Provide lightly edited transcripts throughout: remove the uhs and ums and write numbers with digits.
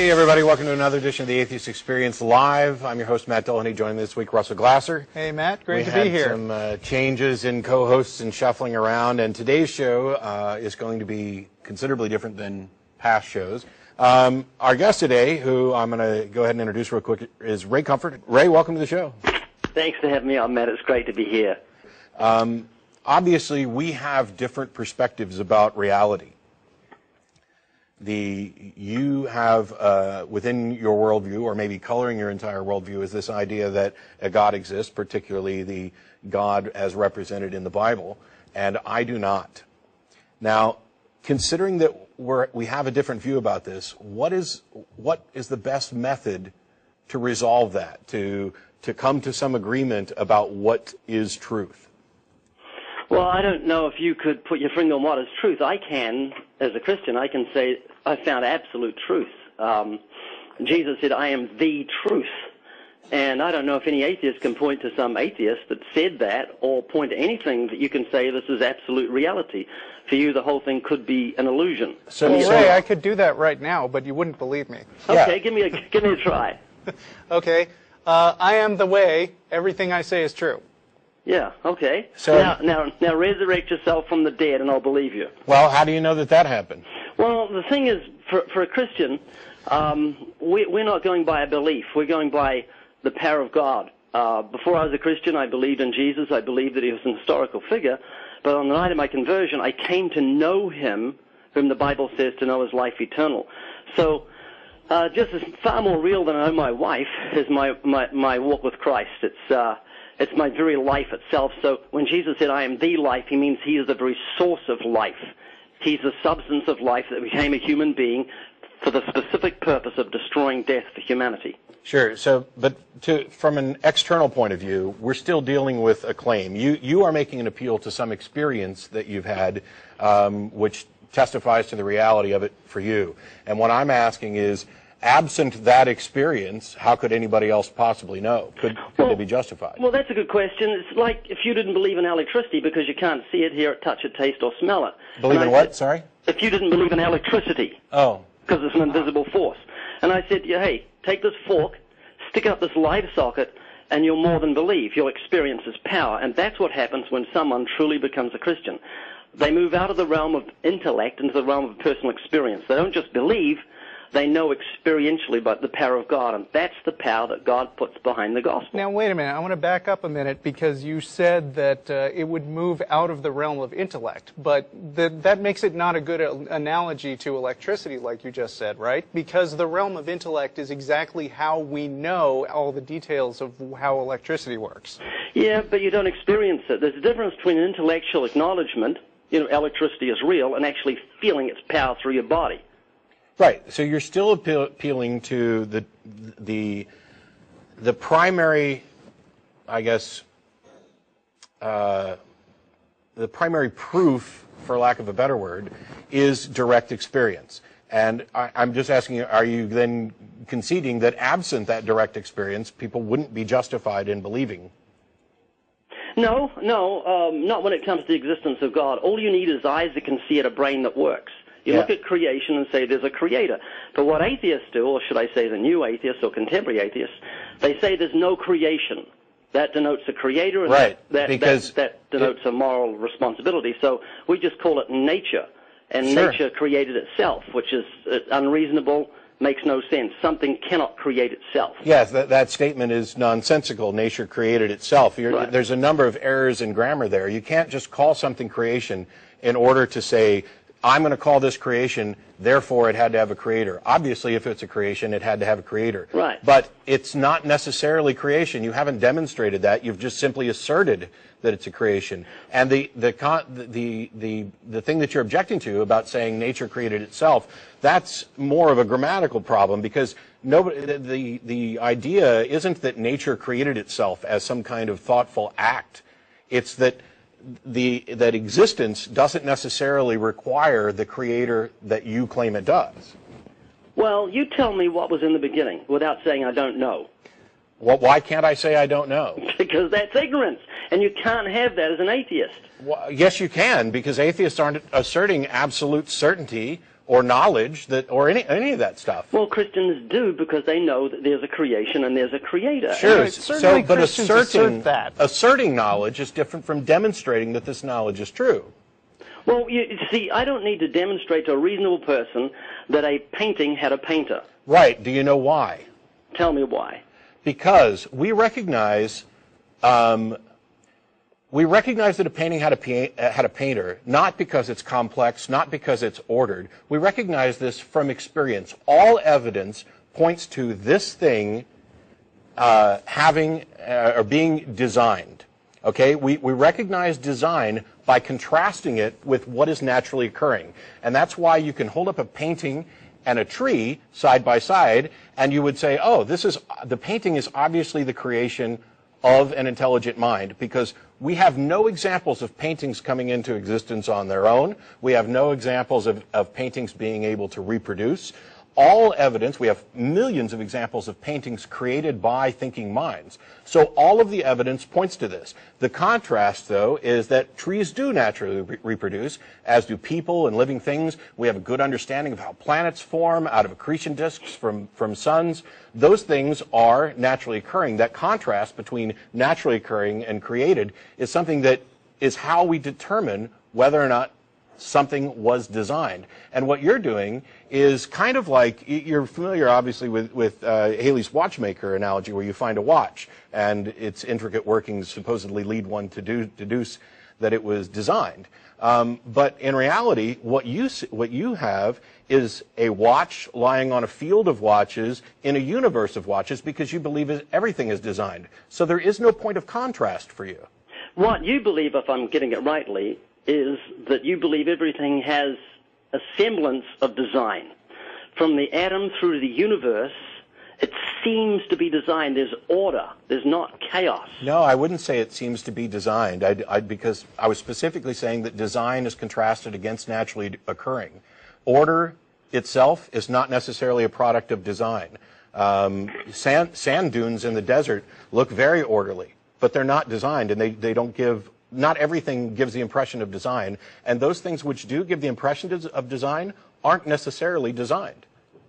Hey everybody, welcome to another edition of the Atheist Experience Live. I'm your host, Matt Doheny. Joining me this week, Russell Glasser. Hey Matt, great to be here. We had some changes in co-hosts and shuffling around, and today's show is going to be considerably different than past shows. Our guest today, who I'm going to go ahead and introduce real quick, is Ray Comfort. Ray, welcome to the show. Thanks for having me on, Matt. It's great to be here. Obviously, we have different perspectives about reality. You have within your worldview, or maybe coloring your entire worldview, is this idea that a God exists, particularly the God as represented in the Bible, and I do not. Now, considering that we have a different view about this, what is the best method to resolve that, to come to some agreement about what is truth? Well, I don't know if you could put your finger on what is truth. I can, as a Christian, I can say I found absolute truth. Jesus said, I am the truth. And I don't know if any atheist can point to some atheist that said that, or point to anything that you can say this is absolute reality. For you, the whole thing could be an illusion. So, Ray, I could do that right now, but you wouldn't believe me. Okay, yeah. give me a try. Okay, I am the way. Everything I say is true. Yeah, okay. So, now resurrect yourself from the dead and I'll believe you. Well, how do you know that happened? Well, the thing is, for a Christian, we're not going by a belief. We're going by the power of God. Before I was a Christian, I believed in Jesus. I believed that he was an historical figure. But on the night of my conversion, I came to know him, whom the Bible says to know is life eternal. So just as far more real than I know my wife is my walk with Christ. It's my very life itself. So when Jesus said, I am the life, he means he is the very source of life. He's the substance of life that became a human being for the specific purpose of destroying death for humanity. Sure. So, but from an external point of view, we're still dealing with a claim. You are making an appeal to some experience that you've had, which testifies to the reality of it for you. And what I'm asking is, absent that experience, how could anybody else possibly know? Could it be justified? Well, that's a good question. It's like if you didn't believe in electricity because you can't see it, hear it, touch it, taste, or smell it. Believe in what? Sorry? If you didn't believe in electricity. Oh. Because it's an invisible force. And I said, yeah, hey, take this fork, stick up this light socket, and you'll more than believe. You'll experience his power. And that's what happens when someone truly becomes a Christian. They move out of the realm of intellect into the realm of personal experience. They don't just believe, they know experientially about the power of God, and that's the power that God puts behind the gospel. Now, wait a minute. I want to back up a minute because you said that it would move out of the realm of intellect, but that makes it not a good analogy to electricity, like you just said, right? Because the realm of intellect is exactly how we know all the details of how electricity works. Yeah, but you don't experience it. There's a difference between an intellectual acknowledgement, electricity is real, and actually feeling its power through your body. Right. So you're still appealing to the primary, I guess, the primary proof, for lack of a better word, is direct experience. And I'm just asking you, are you then conceding that absent that direct experience, people wouldn't be justified in believing? No, not when it comes to the existence of God. All you need is eyes that can see it, a brain that works. You look at creation and say there's a creator. But what atheists do, or should I say the new atheists or contemporary atheists, they say there's no creation. That denotes a creator, and right. that denotes a moral responsibility. So we just call it nature. And Sure. Nature created itself, which is unreasonable, makes no sense. Something cannot create itself. Yes, that statement is nonsensical. Nature created itself. Right. There's a number of errors in grammar there. You can't just call something creation in order to say, I'm going to call this creation, therefore it had to have a creator. Obviously, if it's a creation, it had to have a creator. Right. But it's not necessarily creation. You haven't demonstrated that. You've just simply asserted that it's a creation. And the thing that you're objecting to about saying nature created itself, that's more of a grammatical problem, because the idea isn't that nature created itself as some kind of thoughtful act. It's that that existence doesn't necessarily require the creator that you claim it does. Well, you tell me what was in the beginning without saying I don't know. Well, why can't I say I don't know? Because that's ignorance, and you can't have that as an atheist. Well, yes, you can, because atheists aren't asserting absolute certainty or knowledge or any of that stuff. Well, Christians do, because they know that there's a creation and there's a creator. Sure, Right, certainly but Christians assert that. asserting knowledge is different from demonstrating that this knowledge is true. Well, you see, I don't need to demonstrate to a reasonable person that a painting had a painter. Right. Do you know why? Tell me why. Because we recognize that a painting had a painter, not because it's complex, not because it's ordered. We recognize this from experience. All evidence points to this thing having or being designed. Okay, we recognize design by contrasting it with what is naturally occurring, and that's why you can hold up a painting and a tree side by side, and you would say, oh, the painting is obviously the creation of an intelligent mind, because we have no examples of paintings coming into existence on their own. We have no examples of paintings being able to reproduce. All evidence, we have millions of examples of paintings created by thinking minds. So all of the evidence points to this. The contrast, though, is that trees do naturally reproduce, as do people and living things. We have a good understanding of how planets form out of accretion disks from suns. Those things are naturally occurring. That contrast between naturally occurring and created is something that is how we determine whether or not something was designed. And what you're doing is kind of like, you're familiar obviously with Haley's watchmaker analogy, where you find a watch and its intricate workings supposedly lead one to deduce that it was designed. But in reality, what you have is a watch lying on a field of watches in a universe of watches, because you believe everything is designed. So there is no point of contrast for you. What you believe, if I'm getting it rightly, is that you believe everything has a semblance of design. From the atom through to the universe, it seems to be designed. There's order. There's not chaos. No, I wouldn't say it seems to be designed, because I was specifically saying that design is contrasted against naturally occurring. Order itself is not necessarily a product of design. Sand dunes in the desert look very orderly, but they're not designed, and they don't give... Not everything gives the impression of design, and those things which do give the impression of design aren't necessarily designed.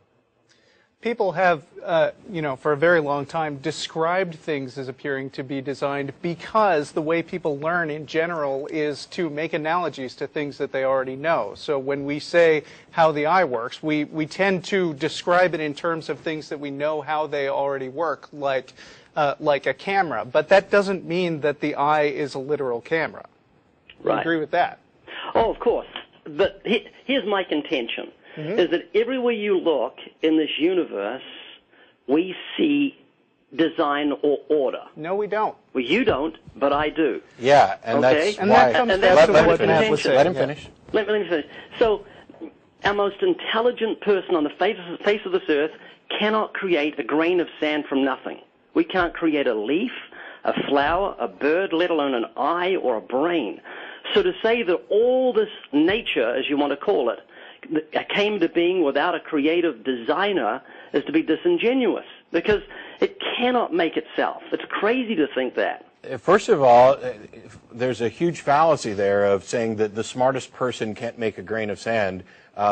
People have, for a very long time, described things as appearing to be designed, because the way people learn in general is to make analogies to things that they already know. So when we say how the eye works, we tend to describe it in terms of things that we know how they already work, like a camera. But that doesn't mean that the eye is a literal camera. Right. I agree with that. Oh, of course. But here's my contention, is that everywhere you look in this universe, we see design or order. No, we don't. Well, you don't, but I do. Yeah, and Okay. that's And why... that comes and back that's to what what Matt Matt was was saying. saying. Let him Yeah. finish. Let me finish. So, our most intelligent person on the face of this earth cannot create a grain of sand from nothing. We can't create a leaf, a flower, a bird, let alone an eye or a brain. So to say that all this nature, as you want to call it, came to being without a creative designer is to be disingenuous, because it cannot make itself. It's crazy to think that. First of all, there's a huge fallacy there of saying that the smartest person can't make a grain of sand.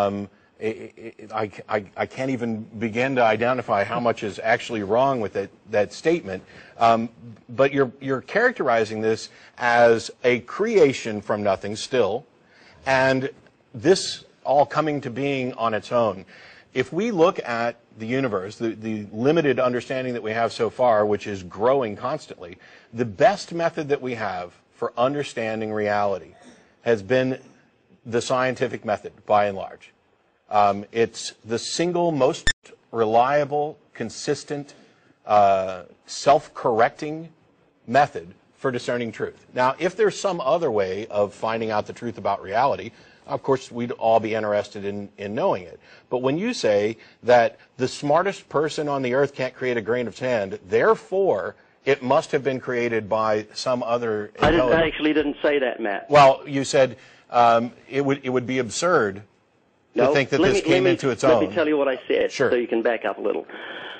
I can't even begin to identify how much is actually wrong with that statement. But you're characterizing this as a creation from nothing still, and this all coming to being on its own. If we look at the universe, the limited understanding that we have so far, which is growing constantly, the best method that we have for understanding reality has been the scientific method, by and large. It's the single most reliable, consistent, self-correcting method for discerning truth. Now, if there's some other way of finding out the truth about reality, of course, we'd all be interested in knowing it. But when you say that the smartest person on the earth can't create a grain of sand, therefore it must have been created by some other intelligence. I actually didn't say that, Matt. Well, you said it would be absurd to think that this came into its own. Let me tell you what I said, Sure. so you can back up a little.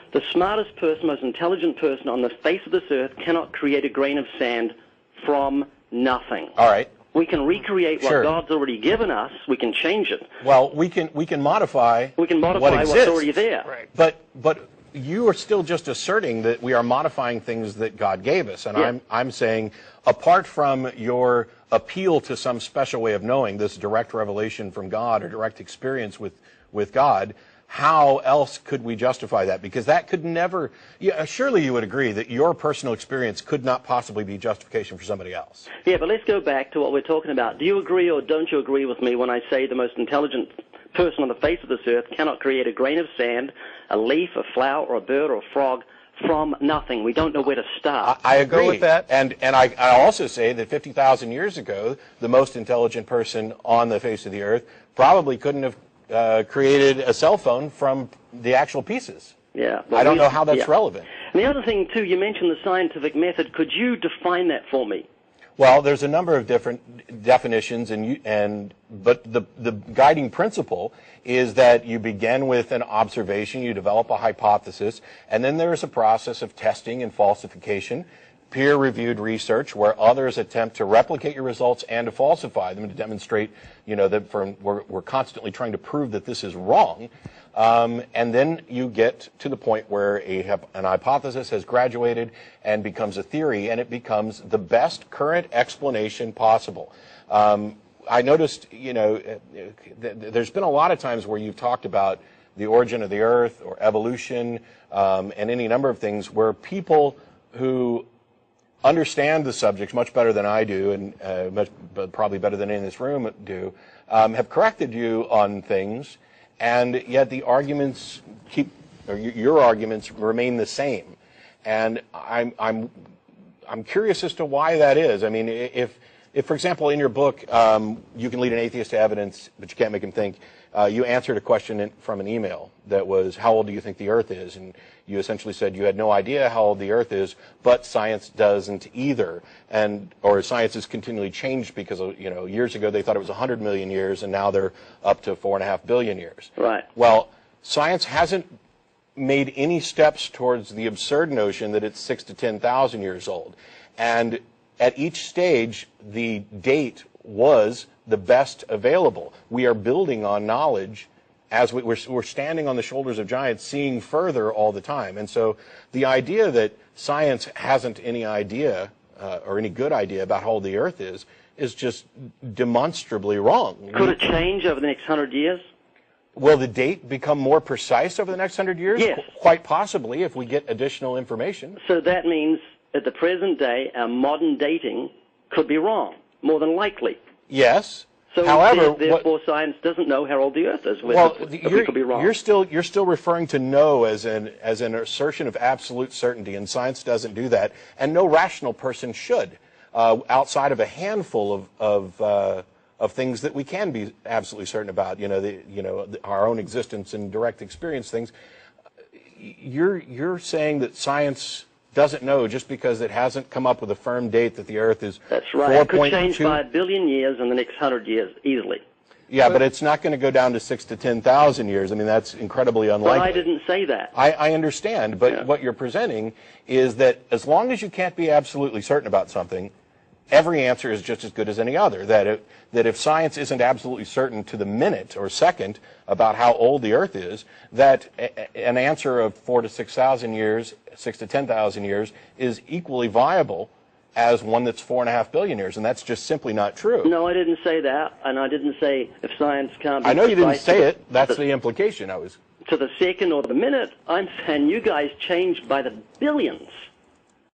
The smartest person, most intelligent person on the face of this earth cannot create a grain of sand from nothing. All right. We can recreate what Sure. God's already given us. We can change it. Well, we can modify. We can modify what what's exists. already there. Right. But you are still just asserting that we are modifying things that God gave us, and Yeah. I'm saying, apart from your appeal to some special way of knowing, this direct revelation from God or direct experience with God, how else could we justify that? Because that could never. Surely you would agree that your personal experience could not possibly be justification for somebody else. Yeah, but let's go back to what we're talking about. Do you agree or don't you agree with me when I say the most intelligent person on the face of this earth cannot create a grain of sand, a leaf, a flower, or a bird, or a frog from nothing? We don't know where to start. I agree with that. And I also say that 50,000 years ago, the most intelligent person on the face of the earth probably couldn't have created a cell phone from the actual pieces. Yeah. I don't know how that's relevant. And the other thing, too, you mentioned the scientific method. Could you define that for me? Well, there's a number of different definitions, but the guiding principle is that you begin with an observation, you develop a hypothesis, and then there's a process of testing and falsification, peer-reviewed research, where others attempt to replicate your results and to falsify them to demonstrate, that we're constantly trying to prove that this is wrong. And then you get to the point where an hypothesis has graduated and becomes a theory, and it becomes the best current explanation possible. I noticed, there's been a lot of times where you've talked about the origin of the earth or evolution and any number of things where people who understand the subjects much better than I do, and probably better than any in this room do, have corrected you on things. And yet the arguments your arguments remain the same. And I'm curious as to why that is. I mean, if for example, in your book, You Can Lead an Atheist to Evidence, but you can't make him think, you answered a question from an email that was, how old do you think the Earth is? And you essentially said you had no idea how old the Earth is, but science doesn't either. Or science has continually changed because, years ago they thought it was 100 million years, and now they're up to 4.5 billion years. Right. Well, science hasn't made any steps towards the absurd notion that it's 6,000 to 10,000 years old. And at each stage, the date was the best available. We are building on knowledge as we're standing on the shoulders of giants, seeing further all the time. And so the idea that science hasn't any idea or any good idea about how old the Earth is just demonstrably wrong. Could it change over the next 100 years? Will the date become more precise over the next 100 years? Yes. Quite possibly, if we get additional information. So that means at the present day, our modern dating could be wrong, more than likely. Yes. So however, therefore, science doesn't know how old the Earth is. Well, we could be wrong. you're still referring to know as an assertion of absolute certainty, and science doesn't do that, and no rational person should, outside of a handful of things that we can be absolutely certain about. Our own existence and direct experience things. You're saying that science doesn't know just because it hasn't come up with a firm date that the Earth is. That's right. It could change by 1 billion years in the next 100 years, easily. Yeah, but it's not going to go down to 6,000 to 10,000 years. I mean, that's incredibly unlikely. But I didn't say that. I understand, but what you're presenting is that as long as you can't be absolutely certain about something, every answer is just as good as any other. That if science isn't absolutely certain to the minute or second about how old the Earth is, that an answer of 4,000 to 6,000 years, 6,000 to 10,000 years, is equally viable as one that's 4.5 billion years, and that's just simply not true. No, I didn't say that, and I didn't say if science can't be. I know you didn't say it. That's the implication. To the second or the minute. I'm saying you guys changed by the billions.